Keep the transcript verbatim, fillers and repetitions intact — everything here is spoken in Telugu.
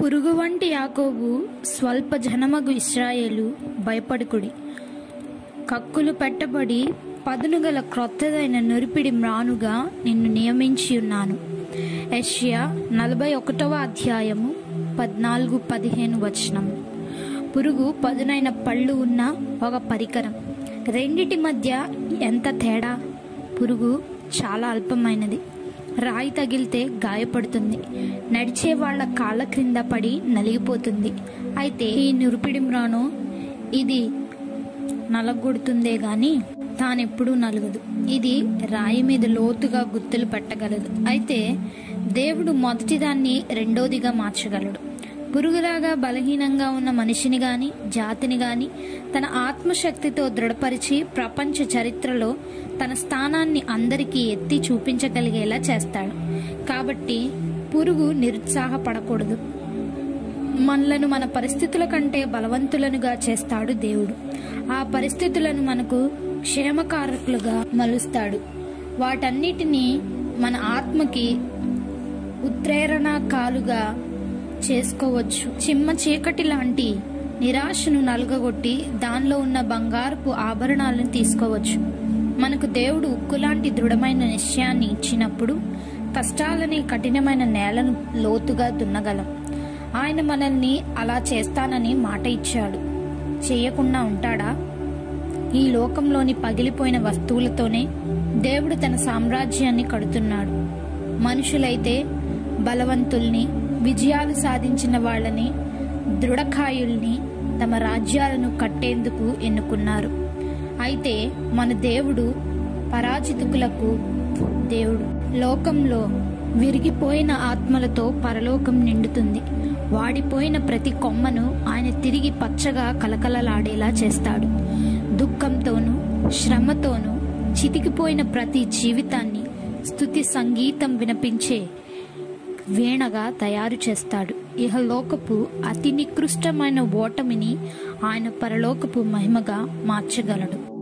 పురుగు వంటి యాకోబు స్వల్ప జనమగు ఇశ్రాయేలు భయపడుకుడి. కక్కులు పెట్టబడి పదునుగల క్రొత్తదైన నురిపిడి మ్రానుగా నిన్ను నియమించి ఉన్నాను. యెషయా నలభై ఒకటవ అధ్యాయము పద్నాలుగు పదిహేను వచనం. పురుగు పదునైన పళ్ళు ఉన్న ఒక పరికరం. రెండిటి మధ్య ఎంత తేడా! పురుగు చాలా అల్పమైనది. రాయి తగిలితే గాయపడుతుంది, నడిచే వాళ్ల కాళ్ళ క్రింద పడి నలిగిపోతుంది. అయితే ఈ నురిపిడి మ్రాను ఇది నలగొడుతుందే గాని తానెప్పుడూ నలుగదు. ఇది రాయి మీద లోతుగా గుర్తులు పెట్టగలదు. అయితే దేవుడు మొదటిదాన్ని రెండోదిగా మార్చగలడు. పురుగులాగా బలహీనంగా ఉన్న మనిషిని గాని జాతిని గాని తన ఆత్మశక్తితో దృఢపరిచి ప్రపంచ చరిత్రలో తన స్థానాన్ని అందరికీ ఎత్తి చూపించగలిగేలా చేస్తాడు. కాబట్టి పురుగు నిరుత్సాహపడకూడదు. మనలను మన పరిస్థితుల కంటే బలవంతులనుగా చేస్తాడు దేవుడు. ఆ పరిస్థితులను మనకు క్షేమకారకులుగా మలుస్తాడు. వాటన్నిటినీ మన ఆత్మకి ఉత్ప్రేరణకాలుగా చేసుకోవచ్చు. చిమ్మ చీకటి లాంటి నిరాశను నలుగగొట్టి దానిలో ఉన్న బంగారపు ఆభరణాలను తీసుకోవచ్చు. మనకు దేవుడు ఉక్కులాంటి దృఢమైన నిశ్చయాన్ని ఇచ్చినప్పుడు కష్టాలని కఠినమైన నేలను లోతుగా దున్నగలం. ఆయన మనల్ని అలా చేస్తానని మాట ఇచ్చాడు. చేయకుండా ఉంటాడా? ఈ లోకంలోని పగిలిపోయిన వస్తువులతోనే దేవుడు తన సామ్రాజ్యాన్ని కడుతున్నాడు. మనుషులైతే బలవంతుల్ని, విజయాలు సాధించిన వాళ్ళని, దృఢకాయుల్ని తమ రాజ్యాలను కట్టేందుకు ఎన్నుకున్నారు. అయితే మన దేవుడు పరాజితులకు దేవుడు. లోకంలో విరిగిపోయిన ఆత్మలతో పరలోకం నిండుతుంది. వాడిపోయిన ప్రతి కొమ్మను ఆయన తిరిగి పచ్చగా కలకలలాడేలా చేస్తాడు. దుఃఖంతోనూ శ్రమతోనూ చితికిపోయిన ప్రతి జీవితాన్ని స్తుతి సంగీతం వినిపించే వీణగా తయారు చేస్తాడు. ఇహలోకపు అతి నికృష్టమైన ఓటమిని ఆయన పరలోకపు మహిమగా మార్చగలడు.